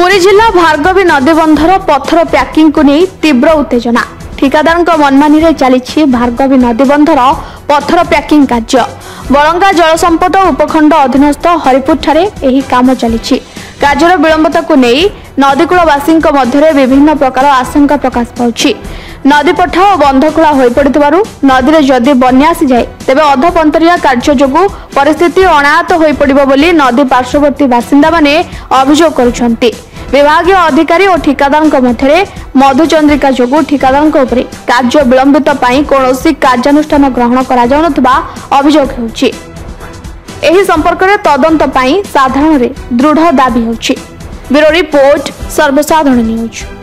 पुरी जिला भार्गवी नदीबंधर पत्थर पैकिंग को नहीं तीव्र उत्तेजना। ठिकादार मनमानी रे चली भार्गवी नदीबंधर पत्थर पैकिंग कार्य। बलंगा जलसंपद उपखंड अधीनस्थ हरिपुर ठारे एही काम चली। कार्यर विलंबता को नहीं नदीकूलवासी मध्य विभिन्न प्रकार आशंका प्रकाश पाउछि। नदी पठा और बंधकुला हो पड़ु नदी में जदि बन्या आसी जाए तेज अधपंतरिया कार्य जोगु परिस्थिति अनाहत हो पड़ो बोली नदी पार्श्ववर्ती बासिंदा माने अभियोग करुछंती। विभागीय अधिकारी और ठिकादार मध्य मधुचंद्रिका जोगु ठिकादार कार्य विलंबित कौन कार्यानुष्ठान ग्रहण कर अभियोग होउछि। एही संपर्क में तदंत साधारण दृढ़ दाबी होउछि। ब्यूरो रिपोर्ट सर्वसाधारण न्यूज।